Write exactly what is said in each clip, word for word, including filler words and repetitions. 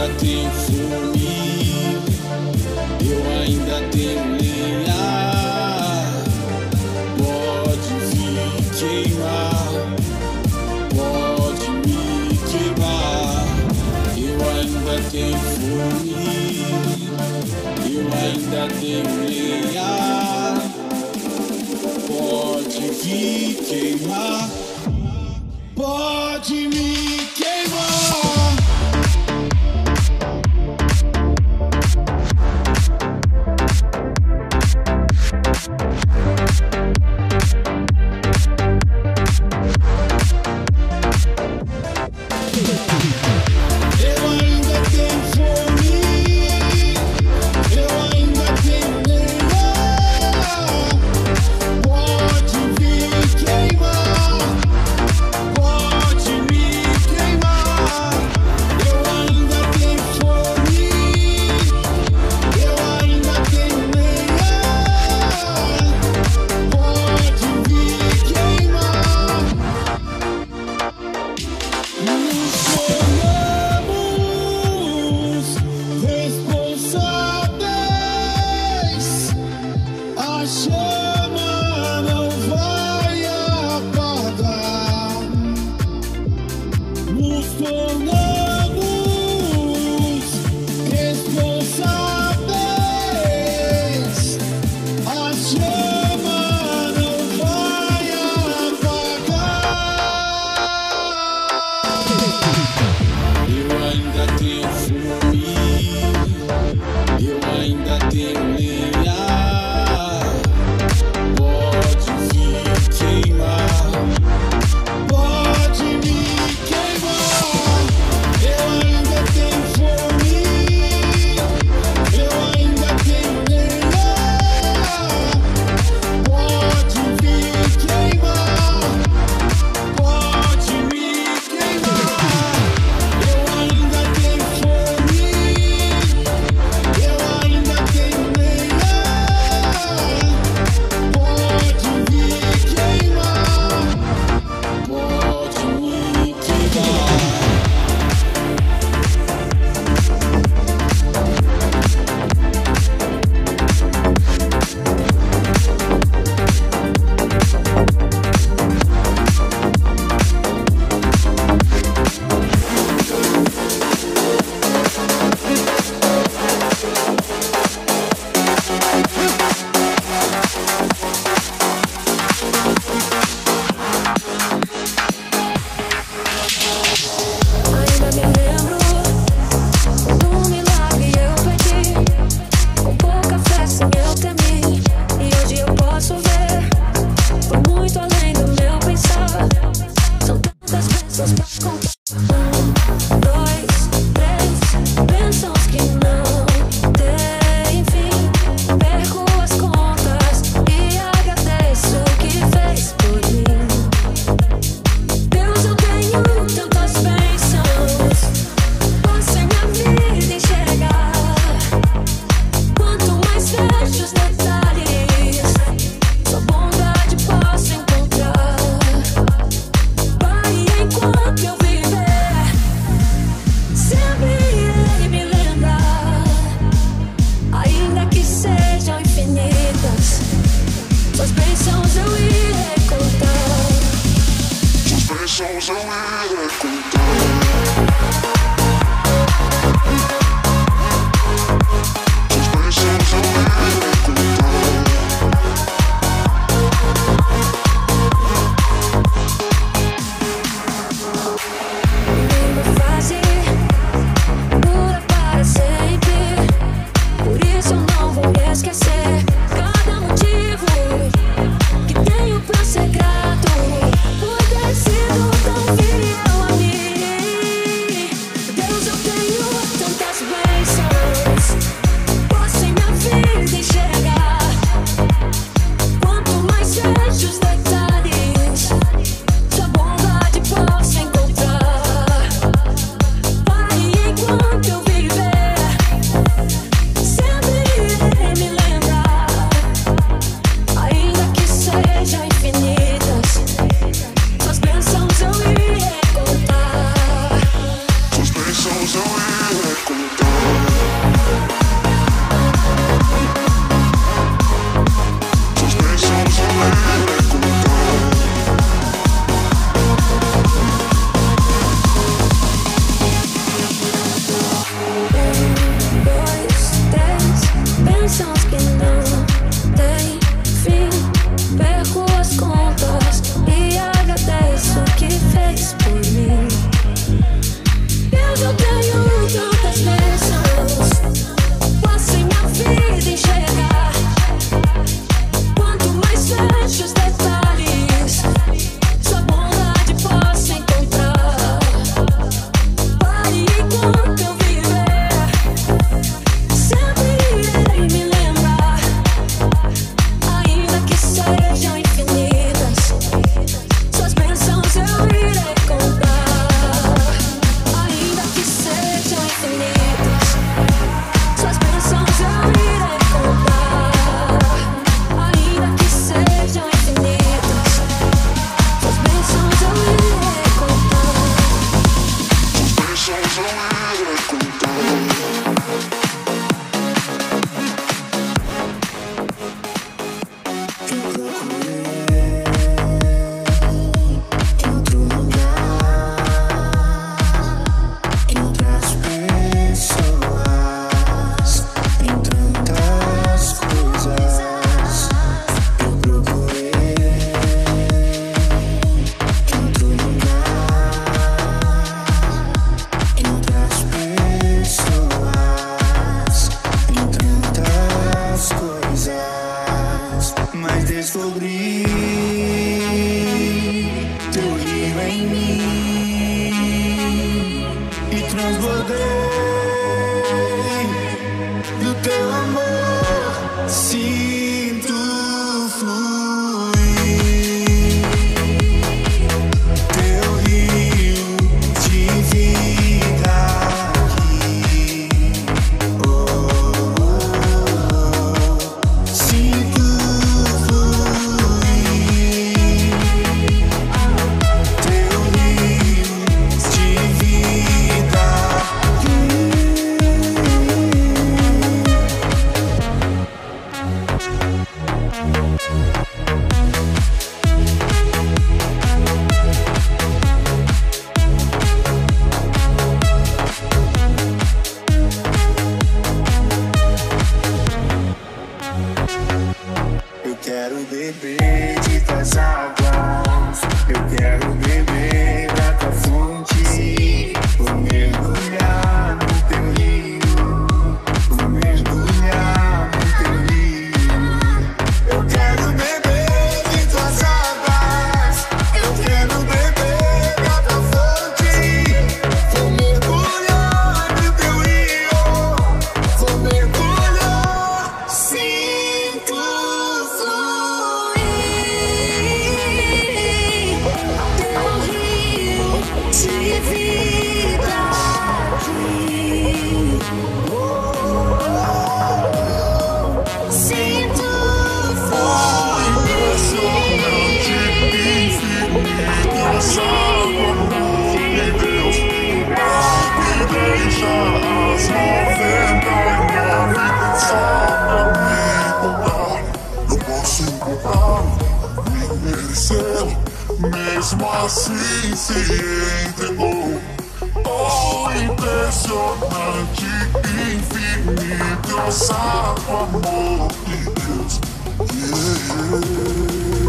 ainda tenho fome, eu ainda tenho lenha. Pode vir queimar, pode me queimar. Eu ainda tenho fome, eu ainda tenho lenha. Pode vir queimar, pode me queimar. Ser grato por ter sido tão fiel a mim. do teu amor, sinto fluir teu rio de vida aqui. Oh, oh, oh. Sinto fluir teu rio de vida aqui. Eu quero beber de tuas águas, eu quero beber da tua fonte, vou mergulhar no teu rio, vou mergulhar no teu rio. Eu quero beber de tuas águas, eu quero beber da tua fonte, vou mergulhar no teu rio, vou mergulhar. Sinto fluir teu rio de vida aqui. Oh, oh, oh. Sinto fluir Deus, amor de Deus, não me deixa as noventa e nove só pra me comprar. Eu posso comprar, me merecer, mesmo assim se entregou. Oh, impressionante, infinito, eu sabe o amor de Deus. Yeah.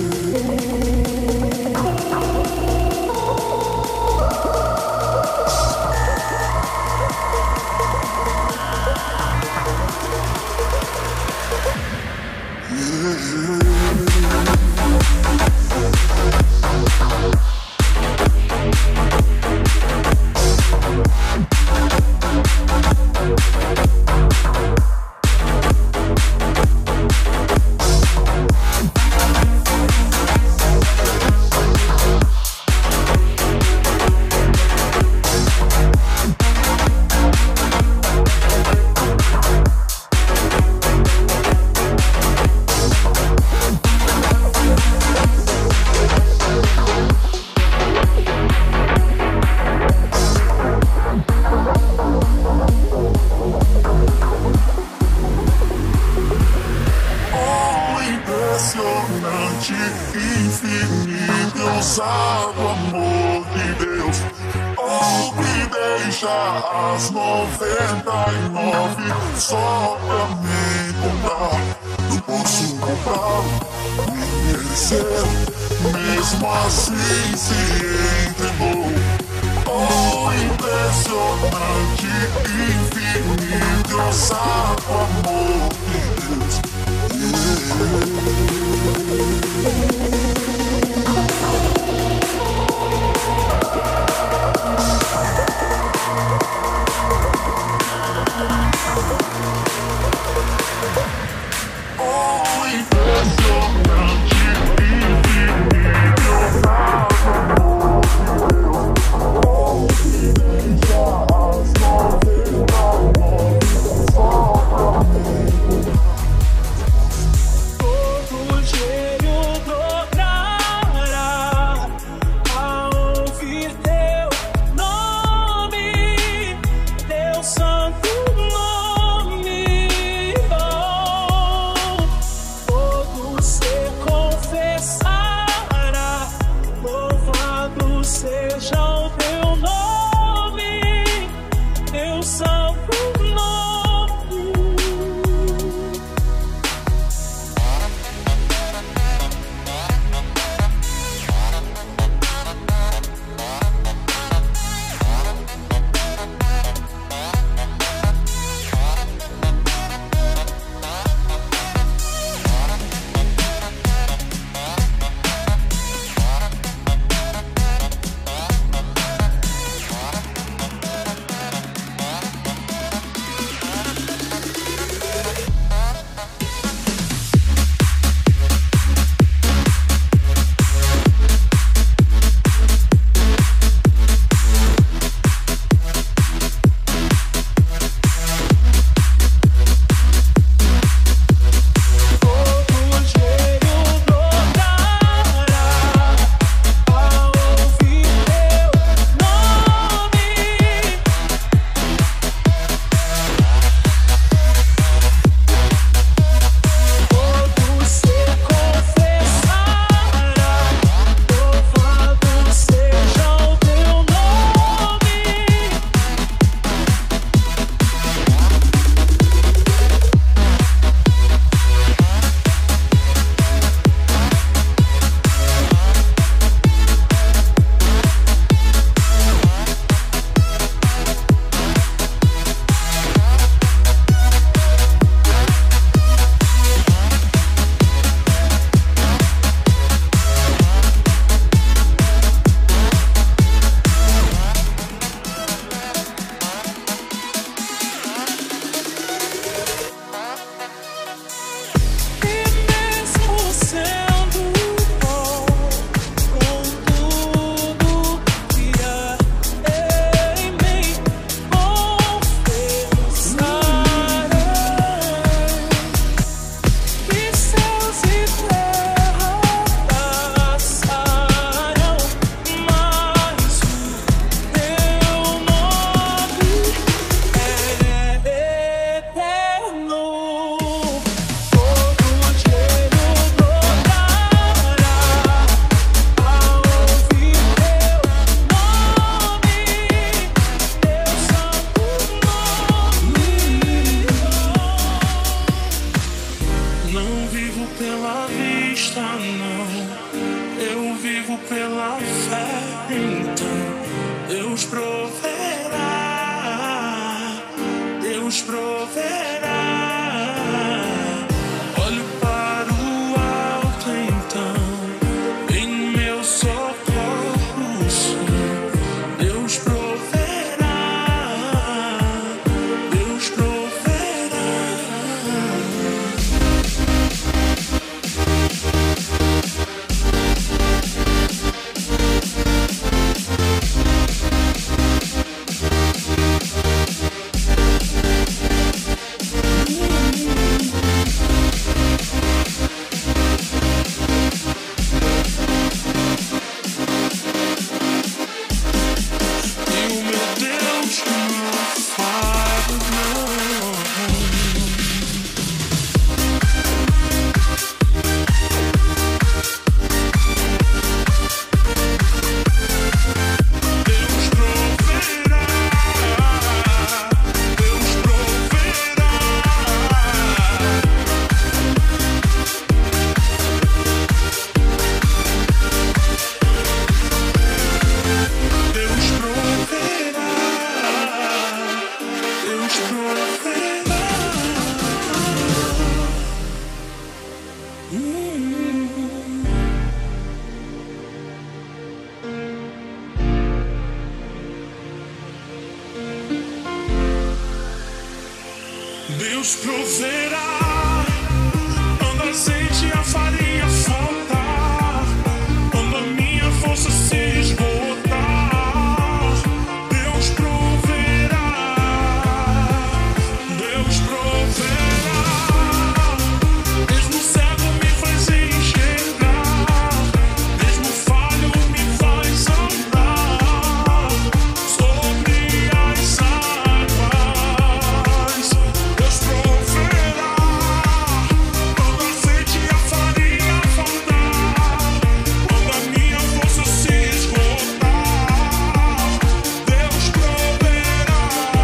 Impressionante, infinito, eu sabe o amor de Deus. Oh, que deixa as noventa e nove só pra me comprar. Eu posso comprar, me merecer, mesmo assim se entregou. Oh, impressionante, infinito, eu sabe o amor de Deus. Oh, impressionante, infinito, eu sabe o amor de Deus. Oh, que deixa as noventa e nove só pra mim. Todo gênio dobrará ao ouvir teu nome, teu santo nome. Oh, todo ser confessará, louvado seja o teu nome, teu santo nome. Deus proverá, Deus proverá. Olho para o alto então, em meu socorro, sim. Deus proverá, Deus proverá. Deus proverá, quando azeite e a farinha faltar, quando a minha força se esgotar. Deus proverá, Deus proverá. Mesmo cego me faz enxergar, mesmo falho me faz andar sobre as águas. Deus proverá, quando azeite e a farinha faltar, quando a minha força se esgotar. Deus proverá,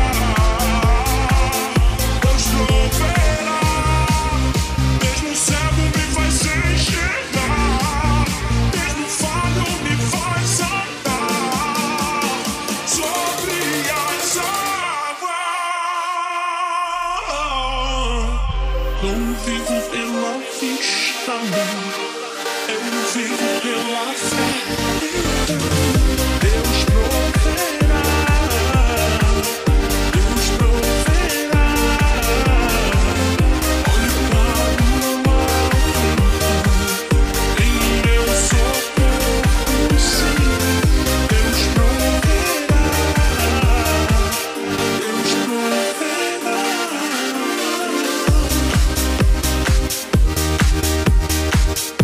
Deus proverá. Mesmo cego me faz enxergar, mesmo falho me faz andar sobre as águas. Não vivo pela vista, não. Eu vivo pela fé. Deus proverá, Deus proverá. Olho para o alto, em meu socorro, sim. Deus proverá, Deus proverá.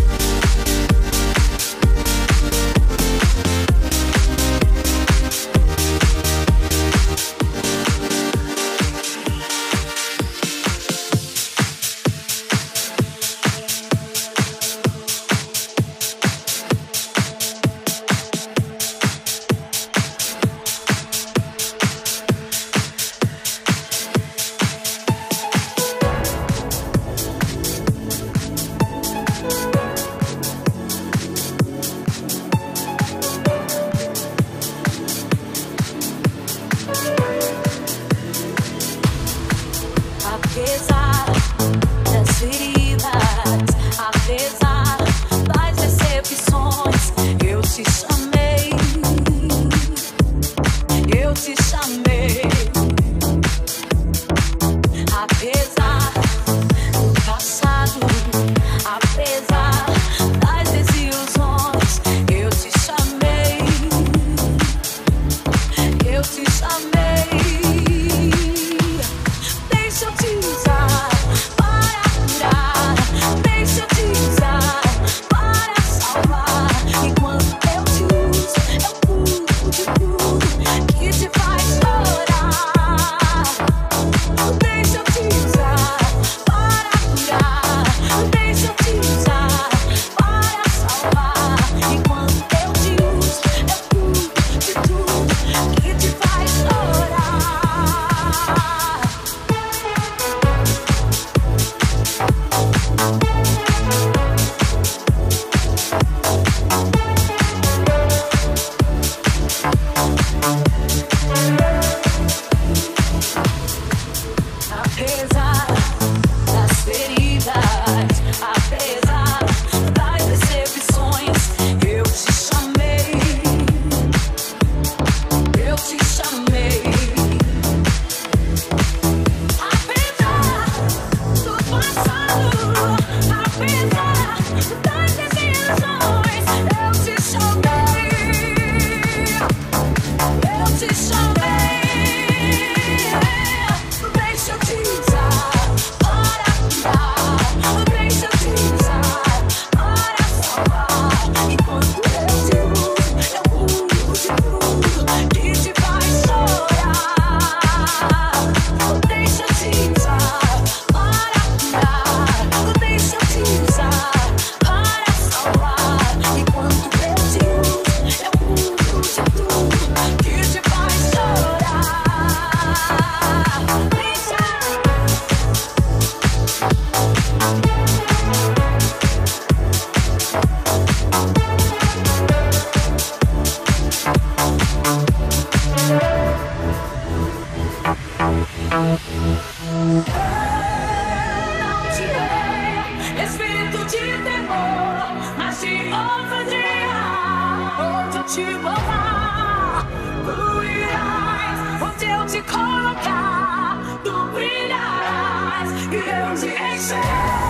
eu te colocar, tu brilharás e eu te encher,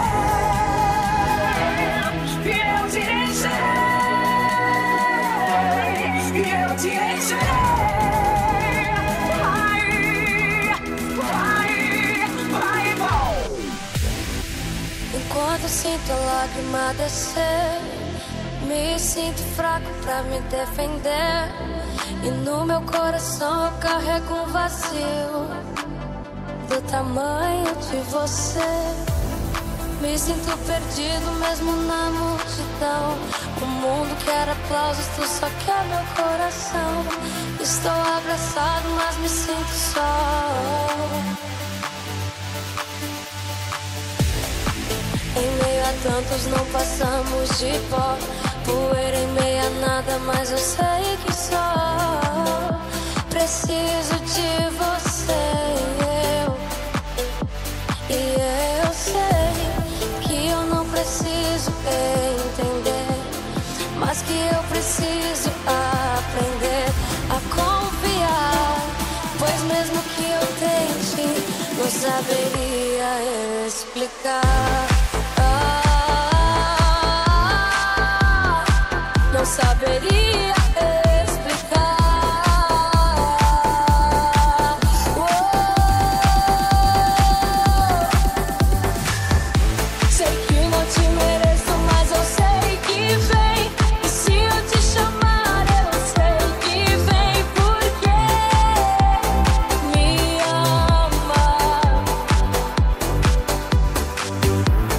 e eu te encher, e eu te encher. Vai, vai, vai, vai. Enquanto sinto a lágrima descer, me sinto fraco pra me defender. E no meu coração eu carrego um vazio do tamanho de você. Me sinto perdido mesmo na multidão. O mundo quer aplausos, tu só quer meu coração. Estou abraçado, mas me sinto só. Em meio a tantos não passamos de pó. Poeira em meio a nada, mas eu sei que só preciso de você. Eu, e eu sei que eu não preciso entender, mas que eu preciso aprender a confiar. Pois mesmo que eu tente, não saberia explicar. Não saberia explicar. Oh, sei que não te mereço, mas eu sei que vem. E se eu te chamar, eu sei que vem, porque me ama.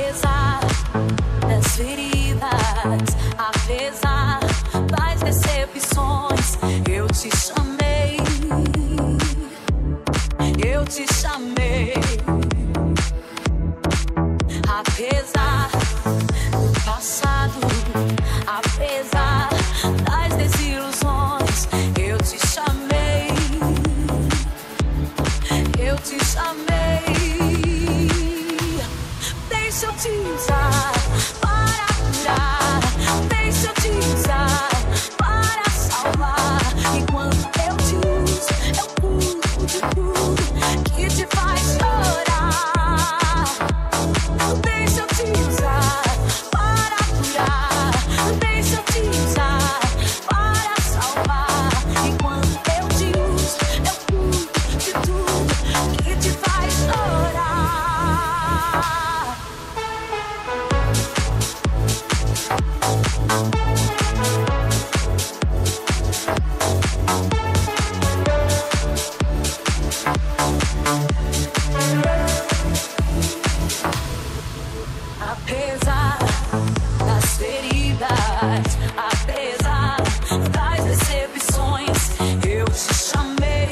Apesar das feridas, apesar das decepções, eu te chamei, eu te chamei. Apesar do passado, apesar das desilusões, eu te chamei, eu te chamei. Deixa eu te usar para curar, deixa eu te usar para salvar. Enquanto eu te uso, eu curo de tudo que te faz chorar. Deixa eu te usar para curar, deixa eu te usar para salvar. Enquanto eu te uso, eu curo de tudo que te faz chorar. Apesar das feridas, apesar das decepções, eu te chamei,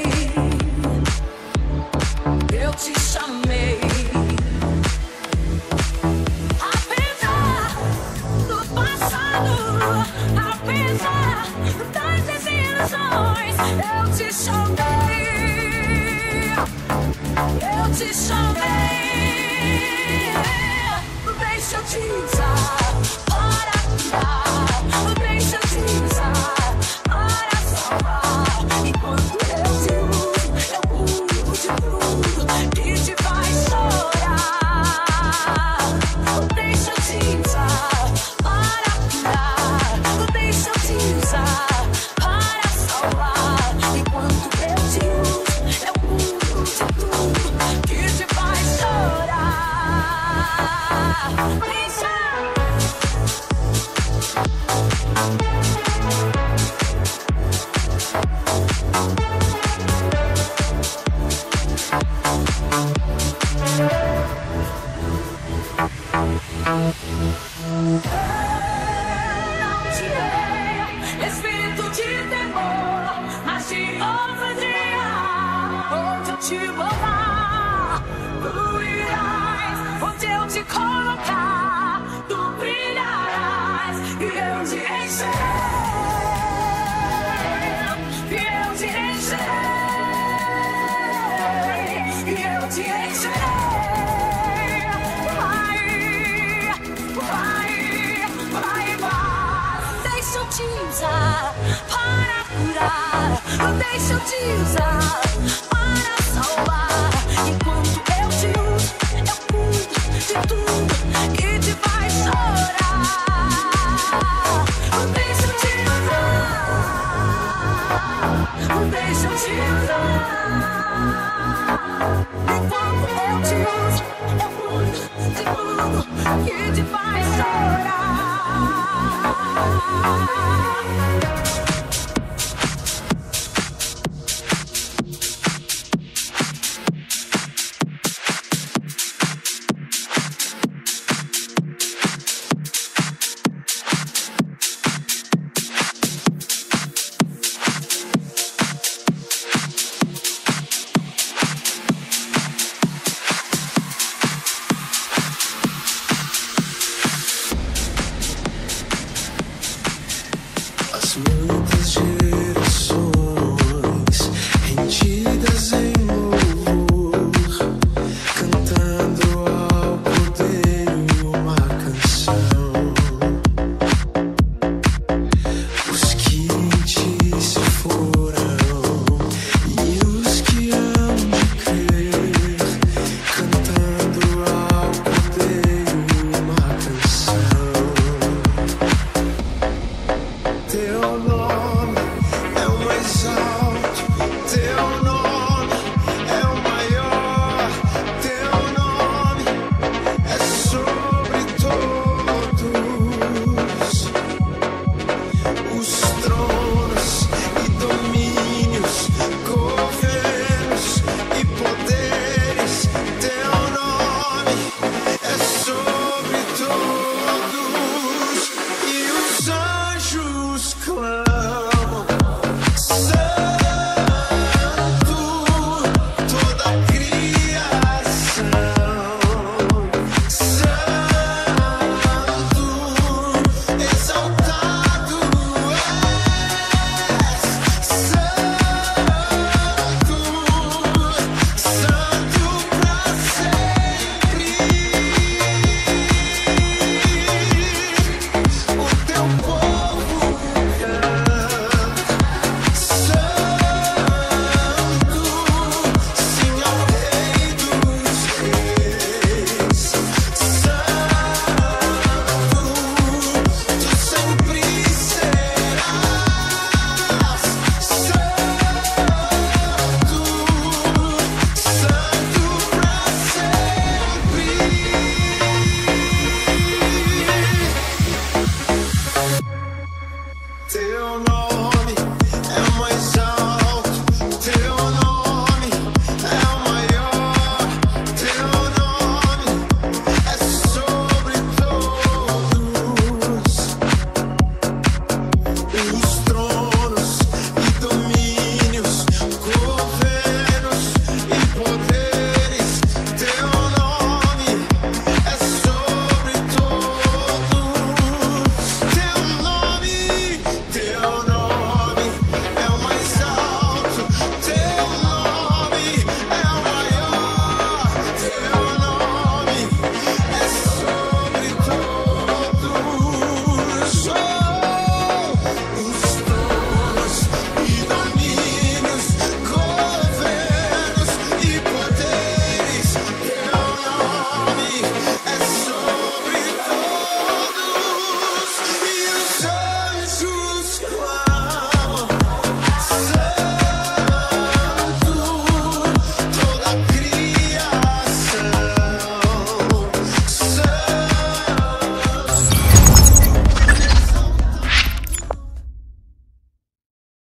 eu te chamei. Apesar do passado, apesar das desilusões, eu te chamei, eu te chamei. Deixa eu te usar para curar, deixa eu te usar para salvar. Enquanto eu te uso, eu curo de tudo que te faz chorar. Deixa eu te usar para curar, deixa eu te usar para salvar. Enquanto eu te uso, eu curo de tudo que te faz chorar. Deixa. Não te dei espírito de temor, mas de ousadia. Onde eu te botar, tu irás. Onde eu te colocar, tu brilharás. E eu te encherei, e eu te encherei, e eu te encherei. Vai, vai, vai, vai. Deixa eu te usar para curar, deixa eu te usar para salvar. Enquanto eu te uso, eu cuido de tudo que te faz chorar. Deixa eu te usar, deixa eu te usar. Enquanto eu te uso, eu cuido de tudo que te faz chorar. Smooth